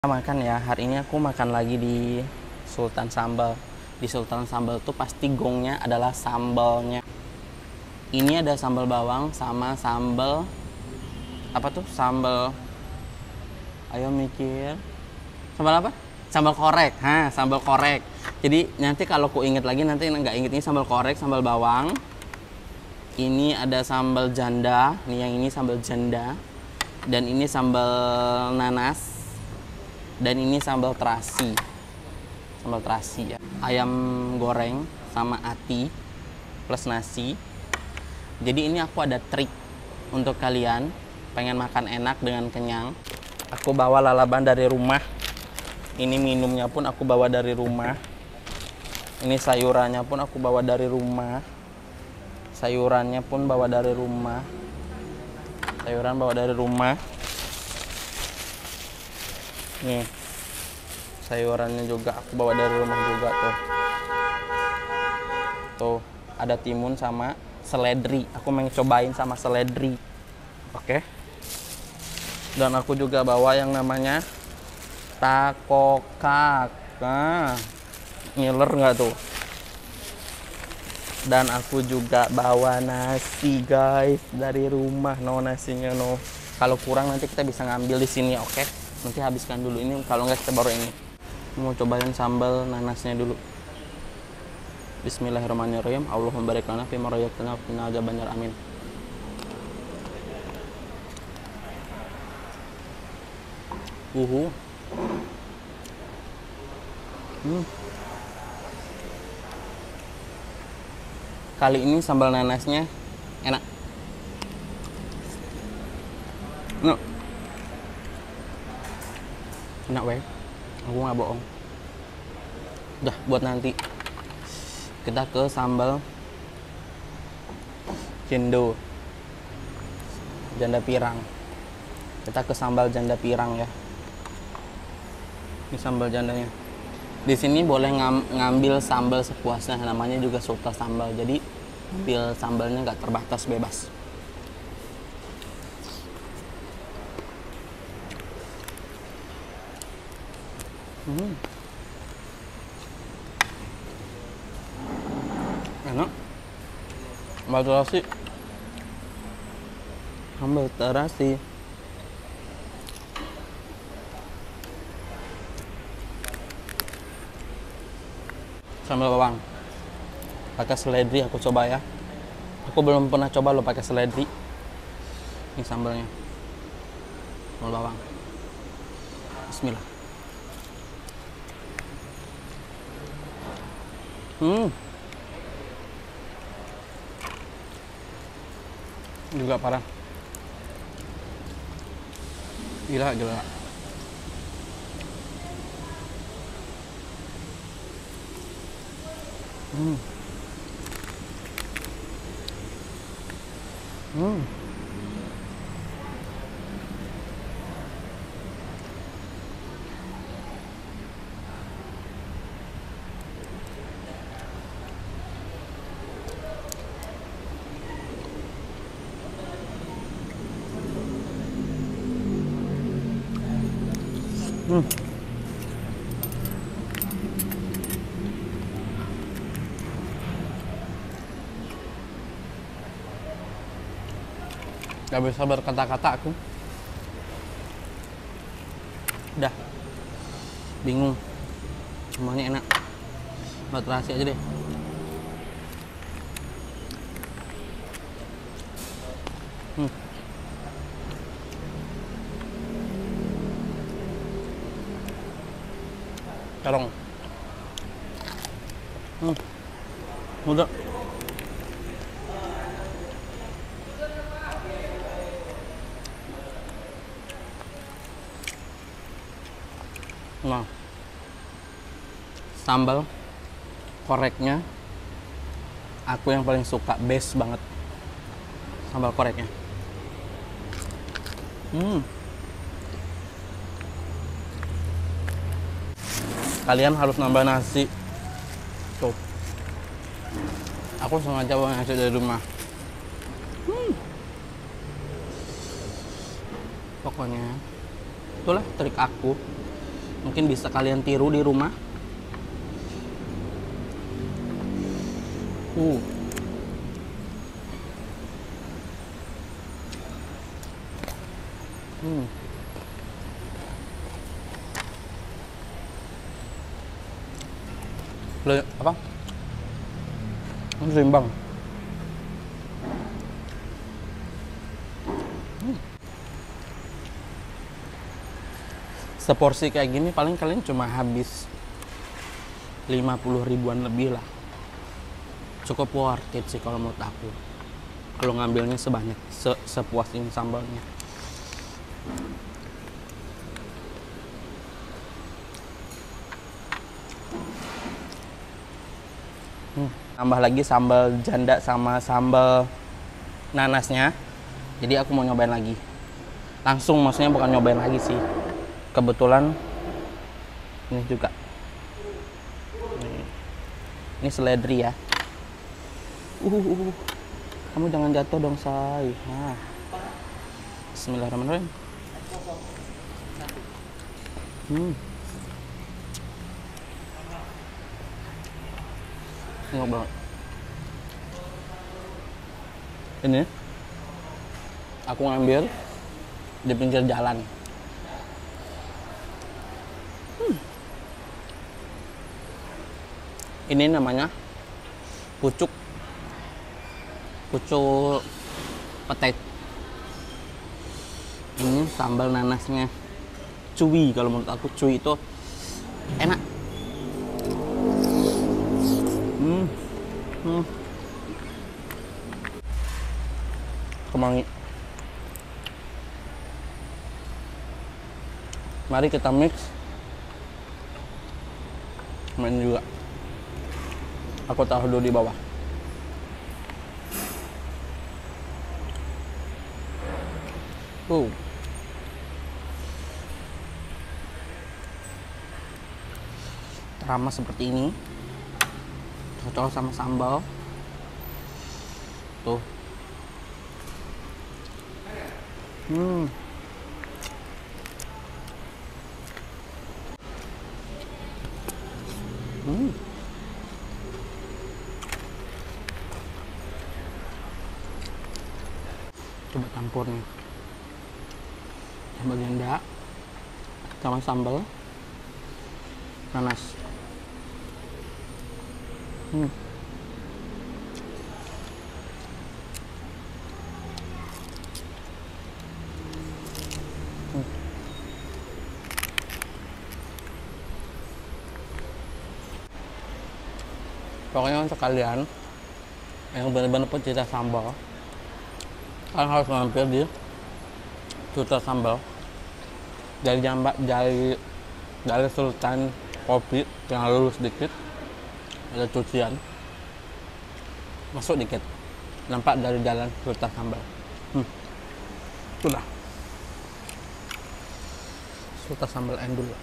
Makan ya, hari ini aku makan lagi di Sultan Sambal. Di Sultan Sambal tuh pasti gongnya adalah sambalnya. Ini ada sambal bawang sama sambal apa tuh? Sambal, ayo mikir. Sambal apa? Sambal korek. Sambal korek. Jadi nanti kalau ku inget lagi, nanti nggak inget, ini sambal korek, sambal bawang. Ini ada sambal janda. Nih yang ini sambal janda. Dan ini sambal nanas. Dan ini sambal terasi ya. Ayam goreng sama ati plus nasi. Jadi ini aku ada trik untuk kalian pengen makan enak dengan kenyang. Aku bawa lalaban dari rumah. Ini minumnya pun aku bawa dari rumah. Ini sayurannya pun aku bawa dari rumah. Sayurannya pun bawa dari rumah. Sayuran bawa dari rumah. Nih, sayurannya juga aku bawa dari rumah juga tuh. Tuh, ada timun sama seledri. Aku mau cobain sama seledri. Oke. Dan aku juga bawa yang namanya takokak. Nah, ngiler nggak tuh? Dan aku juga bawa nasi guys dari rumah. No, nasinya no. Kalau kurang nanti kita bisa ngambil di sini, oke? Nanti habiskan dulu ini, kalau nggak kita baru ini. Mau cobain sambal nanasnya dulu. Bismillahirrahmanirrahim. Allahumma barik lana fi ma razaqtana wa qina adzabannar. Amin. Kali ini sambal nanasnya enak. No. Enak weh, aku nggak bohong. Udah buat nanti. Kita ke sambal jendo, janda pirang. Kita ke sambal janda pirang ya. Ini sambal jandanya. Di sini boleh ngambil sambal sepuasnya, namanya juga sultan sambal. Jadi ambil sambalnya nggak terbatas, bebas. Enak. Sambal terasi. Sambal terasi. Sambal bawang. Pakai seledri aku coba ya. Aku belum pernah coba lo pakai seledri. Ini sambalnya. Sambal bawang. Bismillah. Juga parah. Gila. Gak bisa berkata-kata aku. Udah bingung. Semuanya enak. Buat terasi aja deh. Terong. Udah. Nah, sambal koreknya aku yang paling suka, best banget sambal koreknya. Kalian harus nambah nasi tuh. Aku sengaja bawa nasi dari rumah. Pokoknya itulah trik aku Mungkin bisa kalian tiru di rumah. Apa? Seimbang. Seporsi kayak gini paling kalian cuma habis 50 ribuan lebih lah. Cukup worth it sih kalau menurut aku. Kalau ngambilnya sebanyak sepuas ini sambalnya. Tambah lagi sambal janda sama sambal nanasnya. Jadi aku mau nyobain lagi. Langsung, maksudnya bukan nyobain lagi sih. Kebetulan ini juga. Ini seledri ya. Kamu jangan jatuh dong, say. Nah. Bismillahirrahmanirrahim. Enak banget. Ini aku ngambil di pinggir jalan. Ini namanya pucuk petai. Ini sambal nanasnya cuy. Kalau menurut aku cuy itu enak. Kemangi. Mari kita mix. Main juga. Aku taruh dulu di bawah. Terama seperti ini. Cocok sama sambal. Tuh. Coba campur nih. Sambal janda sama sambal nanas. Pokoknya untuk kalian yang benar-benar pecinta sambal, kalian harus mampir di Sultan Sambal dari Sultan Kopi yang lurus dikit, ada cucian, masuk dikit, nampak dari jalan Sultan Sambal. Sudah Sultan Sambal Endul.